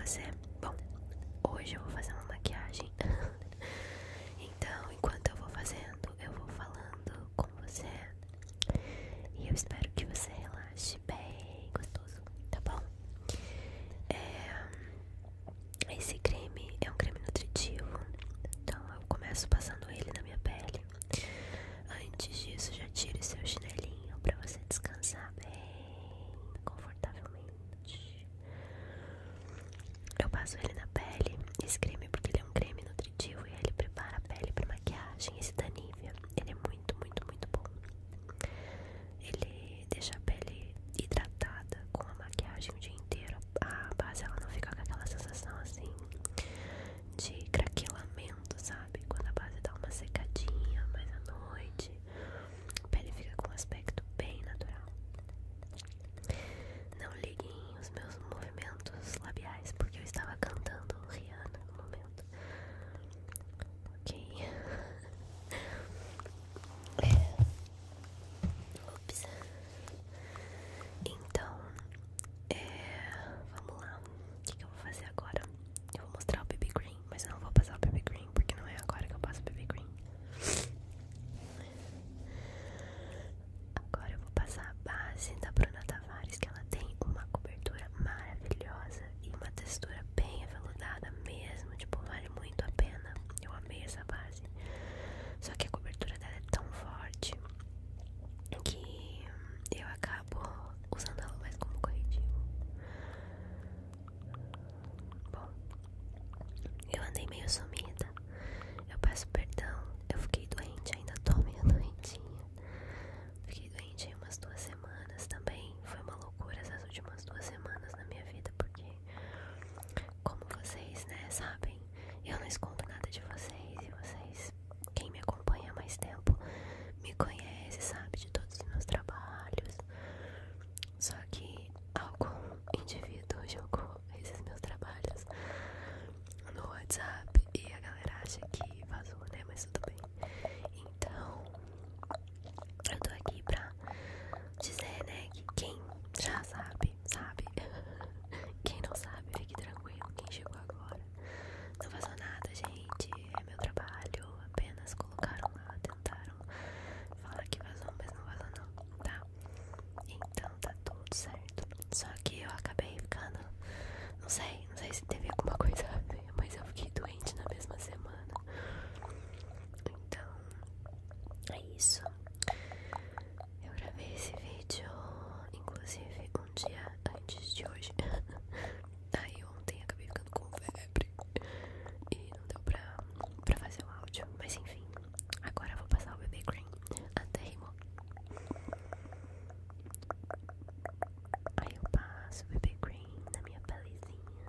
você? Bom, hoje eu vou fazer uma maquiagem. Então, enquanto eu vou fazendo, eu vou falando com você. E eu espero que você relaxe bem gostoso, tá bom? Esse creme é um creme nutritivo. Então eu começo passando ele na minha pele. Antes disso, já tire seu chinelinho pra você descansar bem confortavelmente. Eu passo ele na pele, esse creme, porque ele é um creme nutritivo e ele prepara a pele pra maquiagem. Esse da Nivea, ele é muito, muito, muito bom. Ele deixa a pele hidratada com a maquiagem o dia inteiro. A base, ela não fica com aquela sensação assim de craquelamento, sabe? Quando a base dá uma secadinha mais à noite, a pele fica com um aspecto bem natural. Não liguem os meus movimentos labiais, porque eu estava cantando Rihanna no momento. Ok. Ups. Então, vamos lá. O que eu vou fazer agora? Eu vou mostrar o BB Cream, mas eu não vou passar o BB Cream, porque não é agora que eu passo o BB Cream. Agora eu vou passar a base da Bruna Tavares, que ela tem uma cobertura maravilhosa e uma textura bem aveludada mesmo, tipo, vale muito a pena. Eu amei essa base. Só que a cobertura dela é tão forte que eu acabo usando ela mais como corretivo. Bom, eu andei meio sumida. Eu peço perdão. Eu fiquei doente, ainda tô meio doentinha. Fiquei doente aí umas 2 semanas também. Foi uma loucura essas últimas 2 semanas na minha vida, porque, como vocês, né, sabem, eu não escondo nada de vocês. E vocês, quem me acompanha há mais tempo, me conhece, sabe de todos os meus trabalhos. Só que algum indivíduo jogou esses meus trabalhos no WhatsApp e a galera acha que vazou, né? Mas tudo bem. Então, eu tô aqui pra dizer, né, que quem já sabe, sabe. Quem não sabe, fique tranquilo. Quem chegou agora, não vazou nada, gente. É meu trabalho. Apenas colocaram lá, tentaram falar que vazou, mas não vazou não, tá? Então tá tudo certo. Só que eu acabei ficando, não sei se teve alguma coisa a ver, mas eu fiquei doente na mesma semana. Então, é isso. Eu gravei esse vídeo, inclusive, um dia antes de hoje. Aí ontem acabei ficando com febre e não deu pra fazer o áudio. Mas enfim, agora eu vou passar o BB Cream. Até rimou. Aí eu passo o BB Cream na minha pelezinha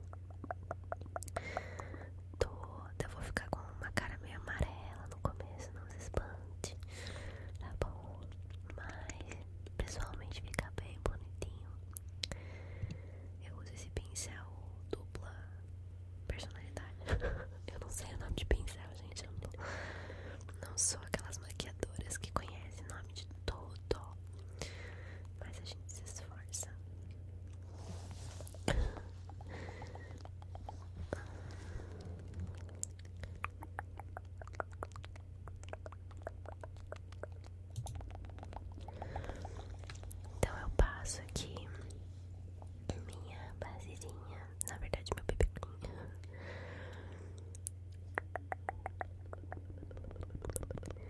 toda. Eu vou ficar com uma cara meio amarela no começo, não se espante, tá bom? Mas pessoalmente fica bem bonitinho. Eu uso esse pincel dupla personalidade. Eu não sei o nome de pincel, gente. Eu não sou aquelas maquiadoras que conhecem o nome de tudo, mas a gente se esforça. Então eu passo aqui minha basezinha, na verdade meu BB Cream.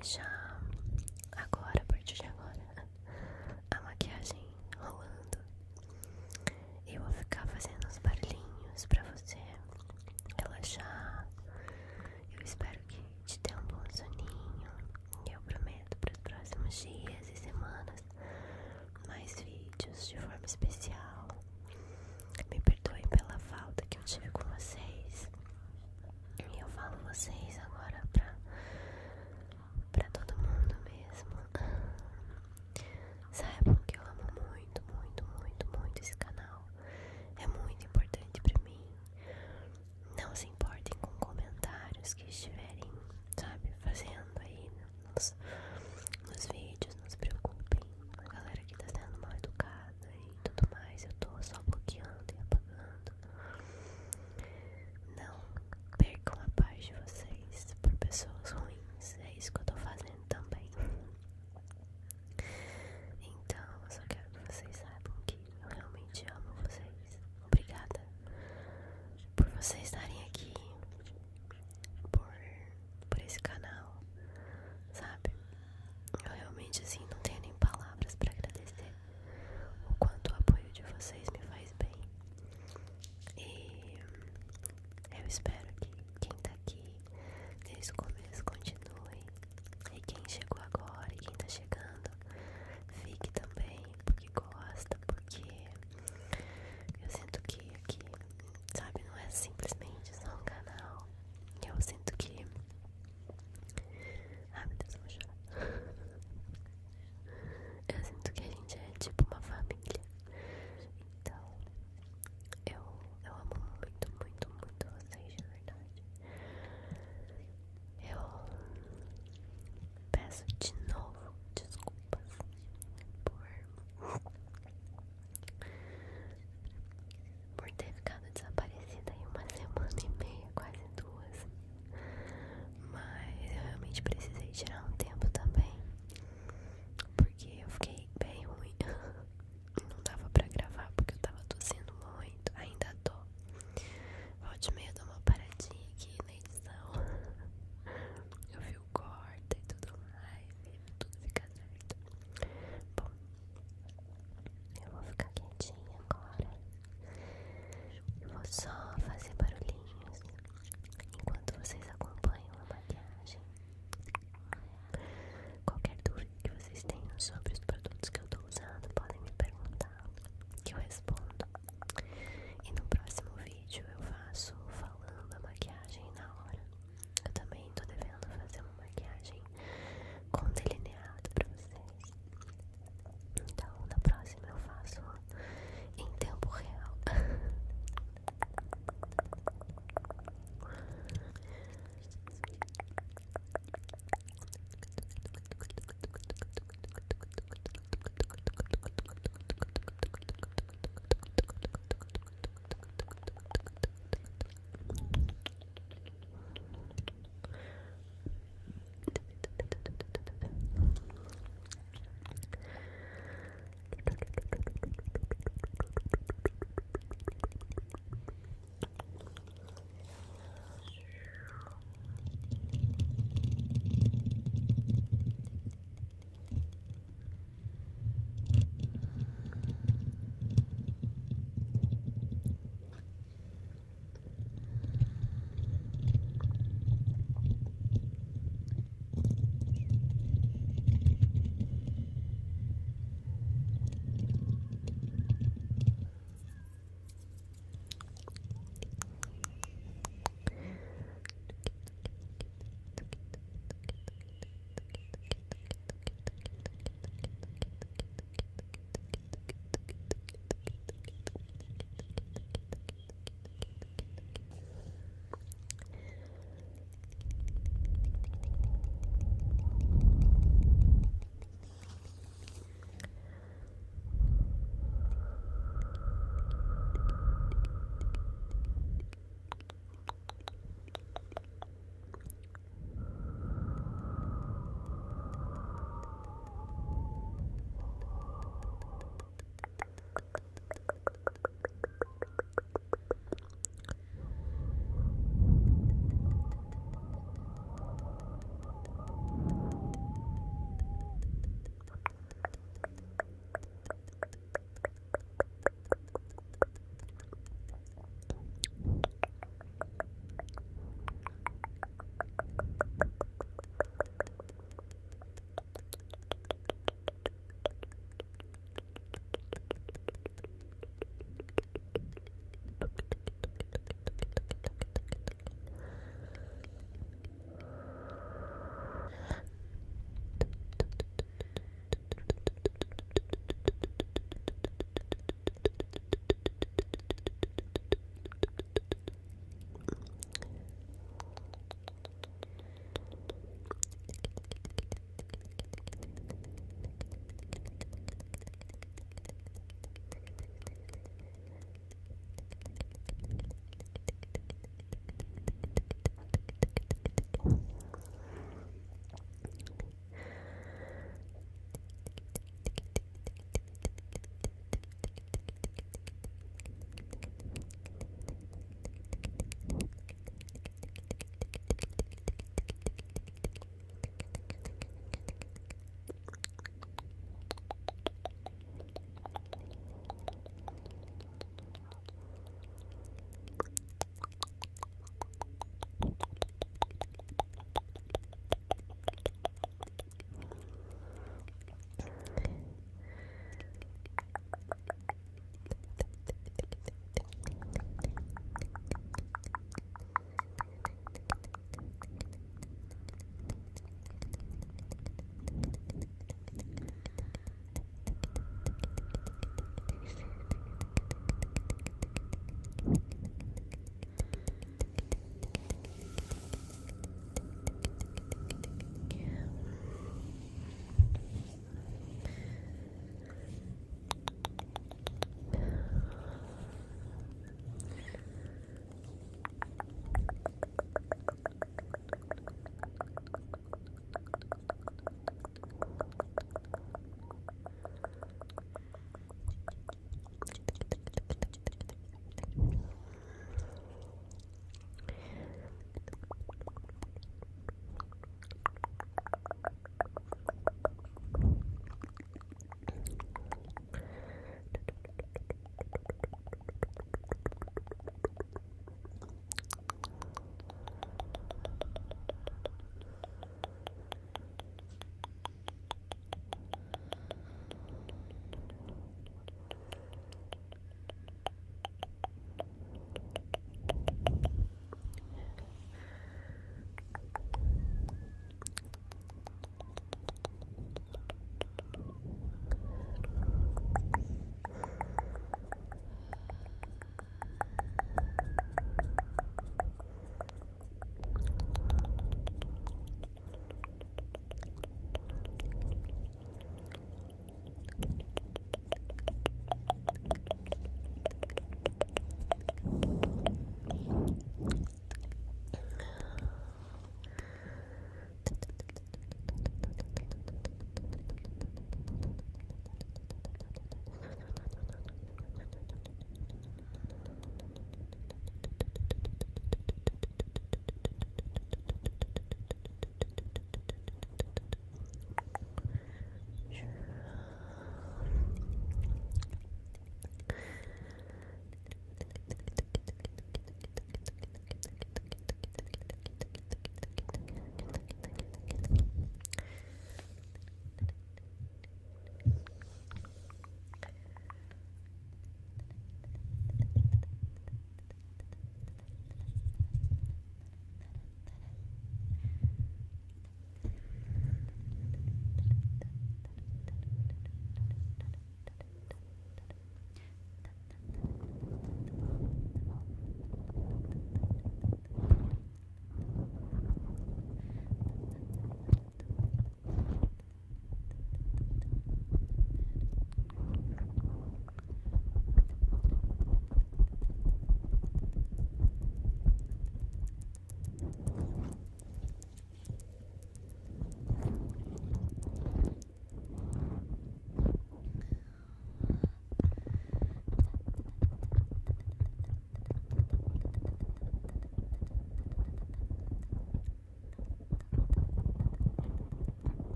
deixar agora, a partir de agora, a maquiagem rolando. Eu vou ficar fazendo uns barulhinhos pra você relaxar. Eu espero que te dê um bom soninho. E eu prometo para os próximos dias e semanas mais vídeos de forma especial. Me perdoem pela falta que eu tive com vocês. E eu falo vocês agora pra todo mundo mesmo. Saibam que eu amo muito, muito, muito, muito esse canal. É muito importante pra mim. Não se importem com comentários que estiverem, sabe, fazendo aí nos vídeos. Não se preocupem. A galera que tá sendo mal educada e tudo mais, eu tô só bloqueando e apagando. Não percam a paz de vocês por pessoas ruins. É isso que eu tô fazendo também. Então, eu só quero que vocês saibam que eu realmente amo vocês. Obrigada por vocês estarem aqui, por esse canal, sabe? Eu realmente, assim, não tenho nem palavras pra agradecer o quanto o apoio de vocês me faz bem. E eu espero que quem tá aqui desde o começo continue. E quem chegou agora e quem tá chegando, fique também, porque gosta, porque eu sinto que aqui, sabe, não é simplesmente só um canal. Eu sinto que... Ai, meu Deus, eu vou chorar. Eu sinto que a gente é tipo uma família. Então, eu amo muito, muito, muito vocês, de verdade. Eu peço de novo desculpas por ter ficado desaparecida em uma semana e meia, quase duas. Mas eu realmente precisei tirar um tempo também, porque eu fiquei bem ruim. Não dava pra gravar porque eu tava tossindo muito. Ainda tô. Volte e meia eu dou uma paradinha aqui na edição. Eu vi o corte e tudo mais, e tudo fica certo. Bom, eu vou ficar quietinha agora. Eu vou só fazer barulhinhos enquanto vocês acompanham a maquiagem.